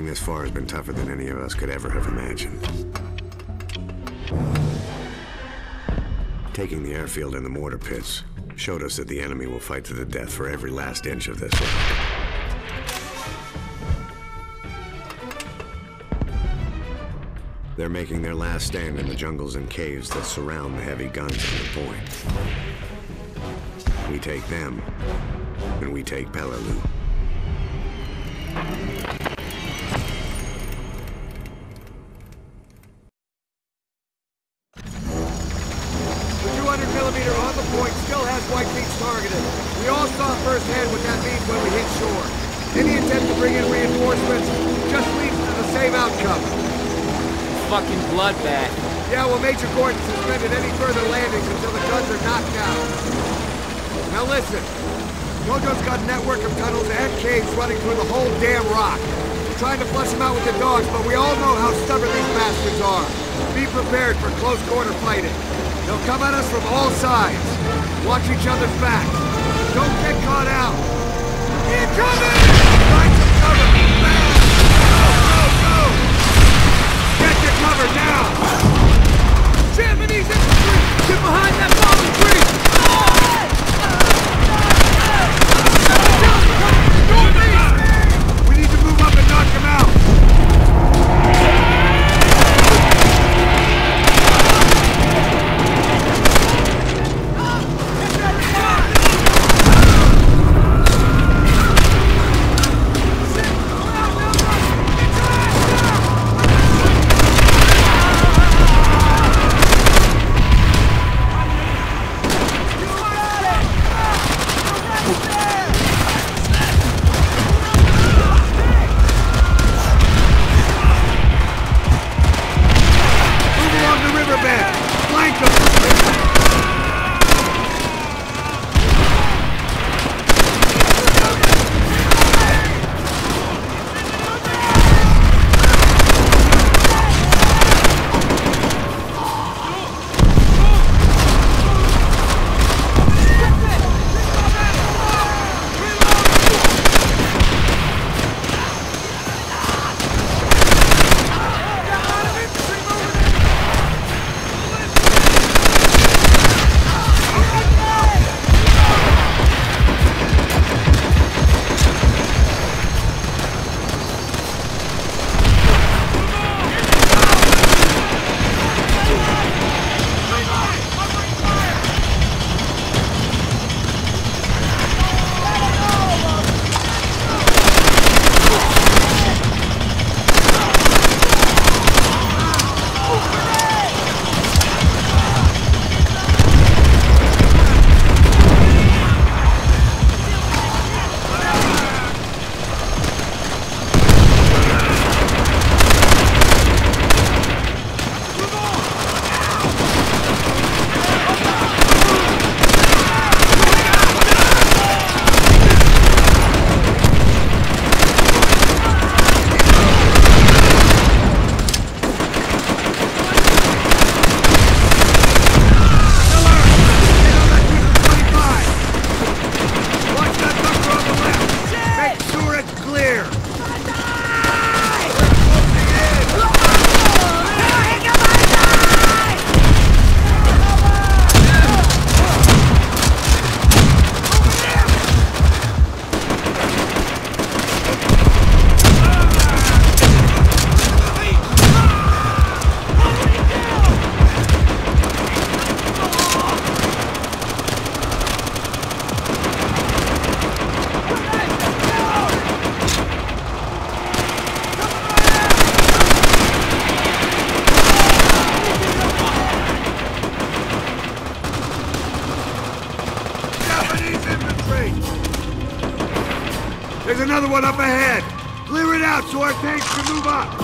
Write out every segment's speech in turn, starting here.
this far has been tougher than any of us could ever have imagined. Taking the airfield and the mortar pits showed us that the enemy will fight to the death for every last inch of this land. They're making their last stand in the jungles and caves that surround the heavy guns on the point. We take them, and we take Peleliu. The 200mm on the point still has White Beach targeted. We all saw firsthand what that means when we hit shore. Any attempt to bring in reinforcements just leads to the same outcome. Fucking bloodbath. Yeah, well, Major Gordon suspended any further landings until the guns are knocked out. Now listen, Jojo's got a network of tunnels and caves running through the whole damn rock. We're trying to flush them out with the dogs, but we all know how stubborn these bastards are. Be prepared for close quarter fighting. They'll come at us from all sides. Watch each other's backs. Don't get caught out. Incoming! Find some cover! Fast! Go! Get your cover now! Japanese infantry! Get behind that fallen tree! We need to move up and knock him out! There's another one up ahead! Clear it out so our tanks can move up!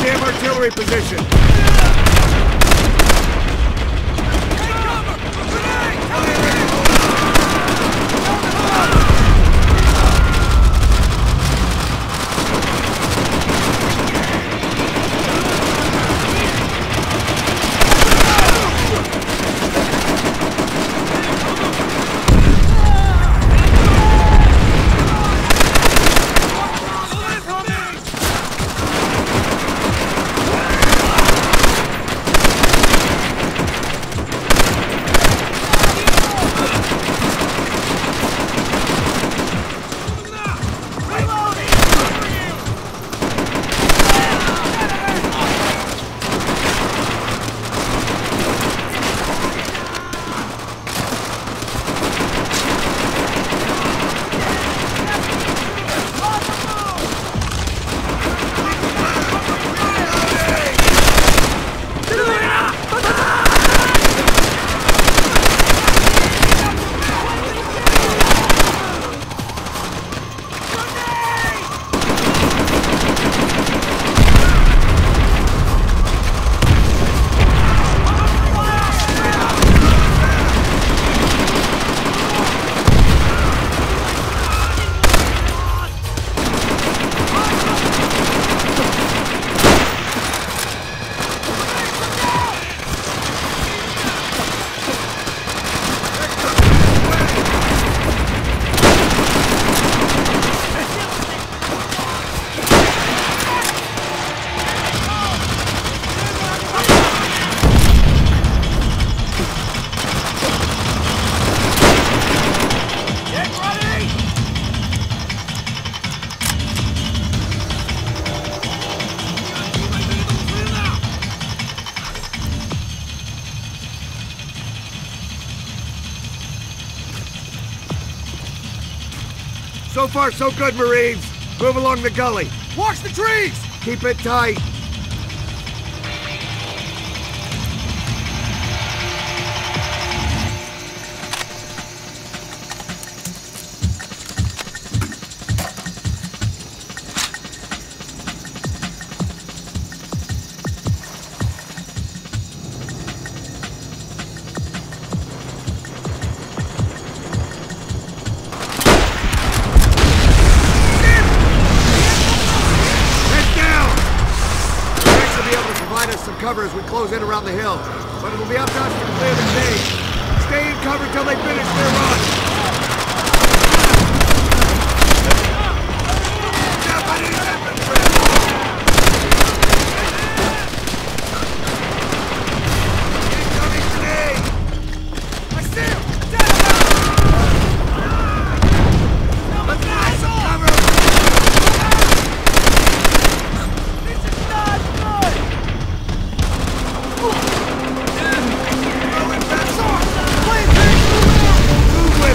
goddamn artillery position! So far, so good, Marines. Move along the gully. Watch the trees! Keep it tight. Cover as we close in around the hill, but it'll be up to us to clear the cave. Stay in cover till they finish their run. Move with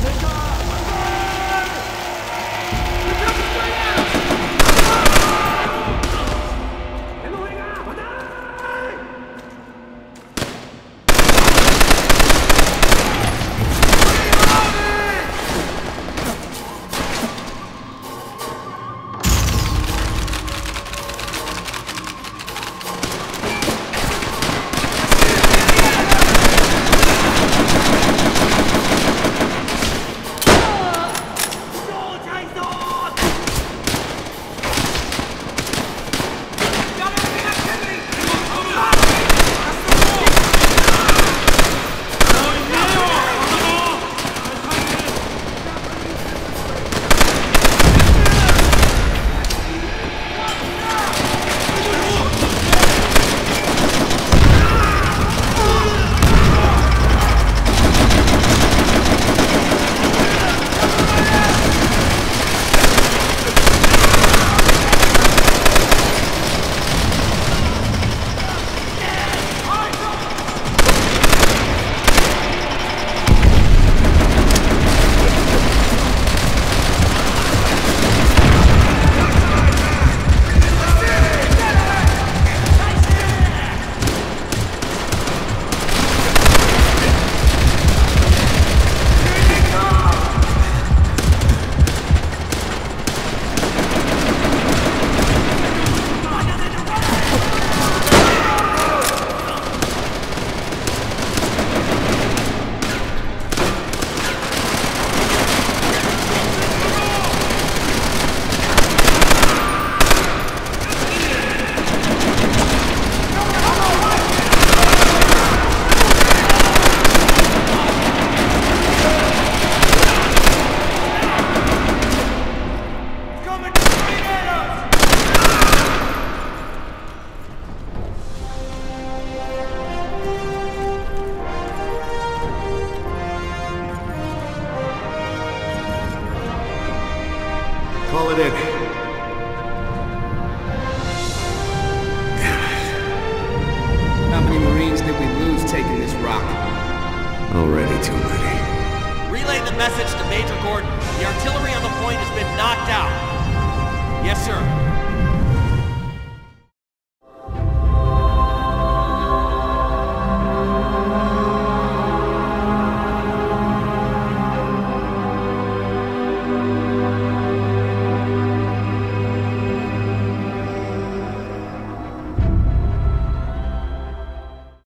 Call it in. How many Marines did we lose taking this rock? Already too many. Relay the message to Major Gordon. The artillery on the point has been knocked out. Yes, sir.